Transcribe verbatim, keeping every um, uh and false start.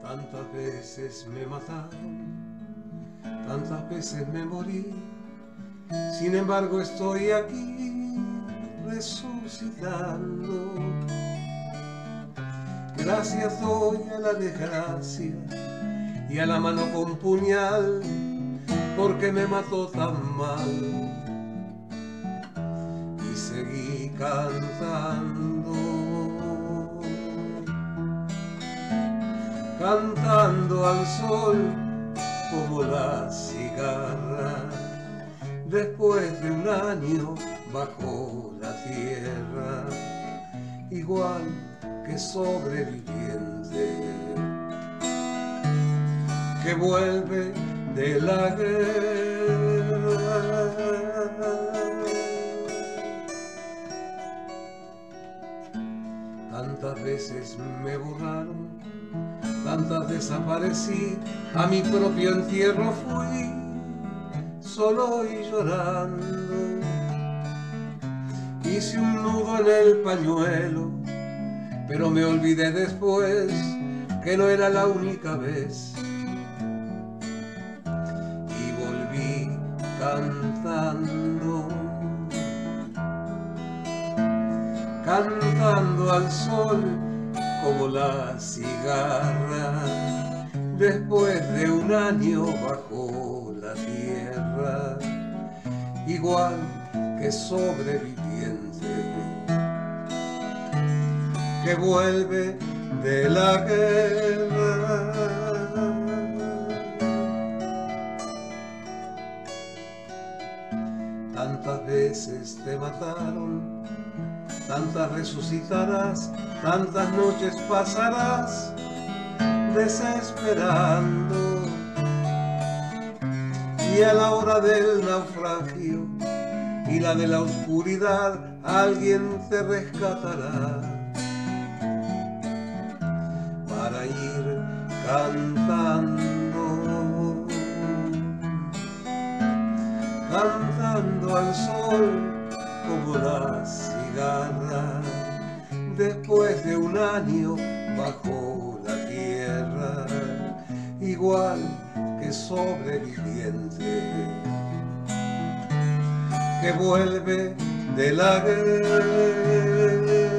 Tantas veces me mataron, tantas veces me morí, sin embargo estoy aquí resucitando. Gracias doy a la desgracia y a la mano con puñal, porque me mató tan mal. Y seguí cantando, cantando al sol como la cigarra, después de un año bajo la tierra, igual que sobreviviente que vuelve de la guerra. Tantas veces me borraron, tantas desaparecí, a mi propio entierro fui, solo y llorando. Hice un nudo en el pañuelo, pero me olvidé después que no era la única vez. Y volví cantando, cantando al sol como la cigarra, después de un año bajo la tierra, igual que sobreviviente que vuelve de la guerra. Tantas veces te mataron, tantas resucitarás, tantas noches pasarás desesperando, y a la hora del naufragio y la de la oscuridad alguien te rescatará para ir cantando, cantando al sol como la cigarra, después de un año bajo la tierra, igual que sobreviviente que vuelve de la guerra.